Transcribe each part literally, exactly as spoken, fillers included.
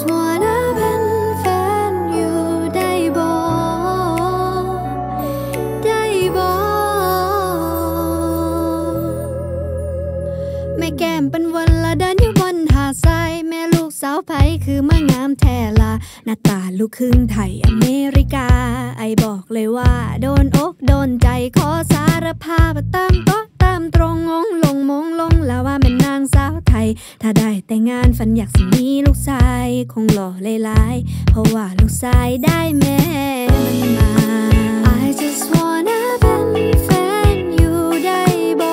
wanna เป็นแฟนอยู่ได้บ่ได้บ่แม่แก้มเป็นวันละเดินอยู่บนหาดทรายแม่ลูกสาวไผคือเมื่องามแท้ละหน้าตาลูกครึ่งไทยอเมริกาไอบอกเลยว่าโดนอกโดนใจขอสารภาพตามโต๊ะตามตรงงงลงมงลงแล้วว่าเป็นนางสาวไทยถ้าได้แต่งงานฝันอยากสิมีลูกชายคงหล่อหลายๆเพราะว่าลูกชายได้แม่มันมา I just wanna เป็นแฟนอยู่ได้บ่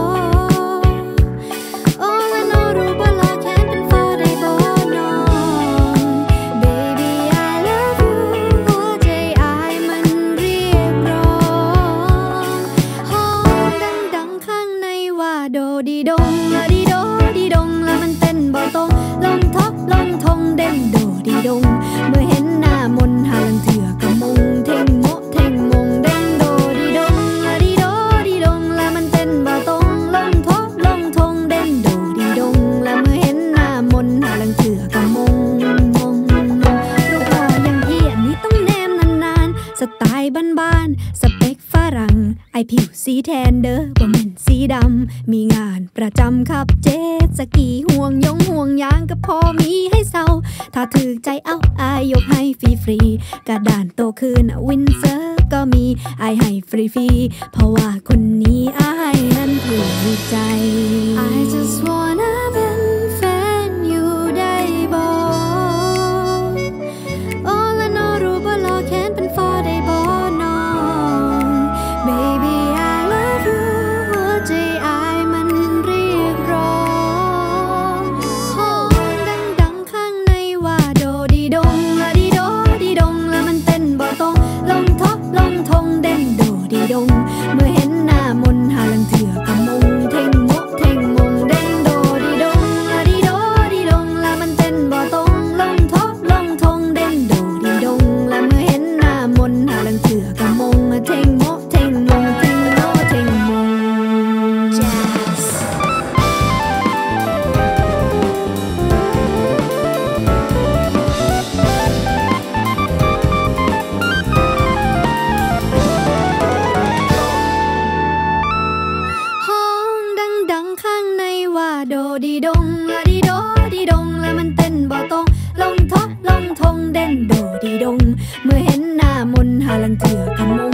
โอ้และน้องรู้บ่ล่ะแค่เป็นฟ้าได้บ่น้อง Baby I love you หัวใจอายมันเรียกร้องห้องดังๆข้างในว่าโดดีดงละดีโดดีดงแล้วมันเต้นบ่ตรงลงทบลงทงเด่นโดดีดงเมื่อเห็นหน้ามนหาลังเถื่อกะมงเท่งโมเท่งมงเด่นโดดีดงละดีโดดีดงแล้วมันเต้นบ่ตรงลงทบลงทงเด่นโดดีดงแล้วเมื่อเห็นหน้ามนหาลังเถื่อกะมงมงมงรูปหล่ออย่างพี่อันนี้ต้องแนมนานๆสไตล์บ้านๆสเปคฝรั่งไอผิวสีแทนเด้อบ่แม่นสีดำมีงานประจำขับเจ็ตสกีห่วงยงห่วงยางก็พอมีให้เศร้าถ้าถือใจเอาอายยกให้ฟรีฟรีกระดานโตคืนวินเซอร์ก็มีอายให้ฟรีฟรีเพราะว่าคนนี้อายนั้นถูกใจ I just wanna เป็นแฟนอยู่ได้บ่โอ้และน้องรู้บ่ล่ะแค่เป็นฟ้าได้บ่น้อง Baby I love you หัวใจอายมันเรียกร้องห้องดังๆข้างในว่าโดดีดงละดีโดดีดงแล้วมันเต้นบ่ตรงลงทบลงทงเด่นโดดีดงเมื่อเห็นหน้ามนหาลังเถื่อกะมงเท่งโมเท่งมงเด่นโดดีดงละดีโดดีดงแล้วมันเต้นบ่ตรงลงทบลงทงเด่นโดดีดงแล้วเมื่อเห็นหน้ามนหาลังเถื่อกะมงเท่งโมเท่งมงเท่งโมเท่งมง Jazzห้องดังๆข้างในว่าโดดีดงละดีโดดีดงแล้วมันเต้นบ่ตรงลงทบลงทงเด่นโดดีดงเมื่อเห็นหน้ามนหาลังเถื่อกะมง